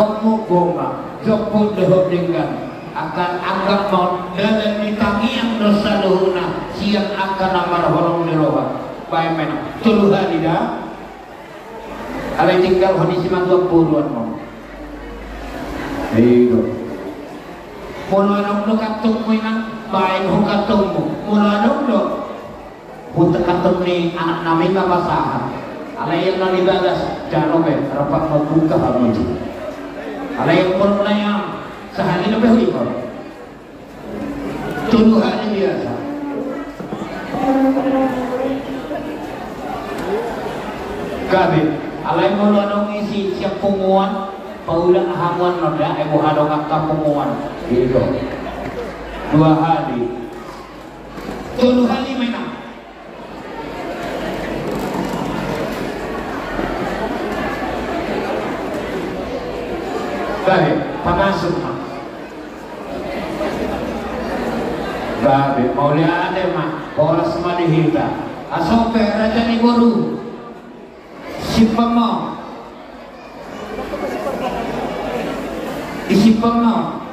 kamu goma jopun dehok dengan akan anggap mau dalam ditangi yang dosa luhuna siang akan amar holong diroha baik mana tuluhan tidak ada tinggal hadis 50-an mau itu mula dong lo katung mo yang baik ho katung mo mula dong lo punta katung ni anak namin mabasahan alay yang nalibagas jaro be rapat mabuka hamuji alay yang pun melayang sehari lebih hui ko tuluhan biasa gabi alay mo dong isi siap punguan paulang hamuan noda ibu hadong akta punguan gitu 2 hari 3 hari mainan baik pangasuk baik mau lihat mah bola semua dihita asal raja ni guru si pemau isi pemau